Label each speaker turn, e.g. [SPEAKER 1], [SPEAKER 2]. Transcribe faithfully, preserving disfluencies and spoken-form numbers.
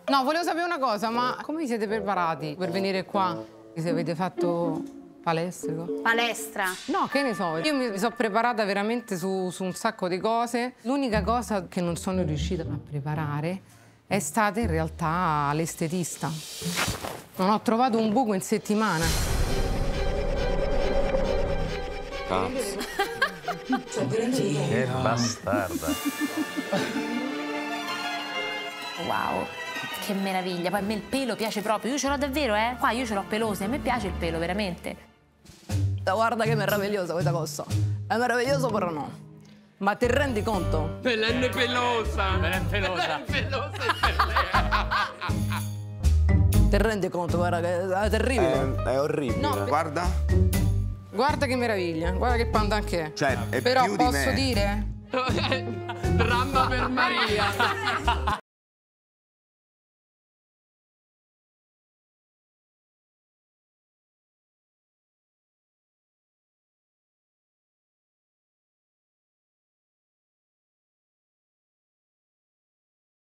[SPEAKER 1] No, volevo sapere una cosa, ma come vi siete preparati per venire qua? Se avete fatto palestra?
[SPEAKER 2] Palestra?
[SPEAKER 1] No, che ne so. Io mi sono preparata veramente su, su un sacco di cose. L'unica cosa che non sono riuscita a preparare è stata in realtà l'estetista. Non ho trovato un buco in settimana.
[SPEAKER 3] Cazzo.
[SPEAKER 4] Che bastarda.
[SPEAKER 2] Wow, che meraviglia. Poi a me il pelo piace proprio. Io ce l'ho davvero, eh. Qua io ce l'ho pelosi, a me piace il pelo, veramente.
[SPEAKER 1] Guarda che meravigliosa questa cosa. È meraviglioso però no. Ma ti rendi conto?
[SPEAKER 5] Belen pelosa.
[SPEAKER 4] Belen pelosa.
[SPEAKER 5] Belen pelosa
[SPEAKER 1] Ti rendi conto, guarda che è terribile.
[SPEAKER 3] È, è orribile.
[SPEAKER 1] No,
[SPEAKER 3] guarda.
[SPEAKER 1] Guarda che meraviglia, guarda che panda anche è.
[SPEAKER 3] Cioè, è
[SPEAKER 1] però
[SPEAKER 3] più
[SPEAKER 1] posso
[SPEAKER 3] di me.
[SPEAKER 1] dire?
[SPEAKER 5] Dramma per Maria.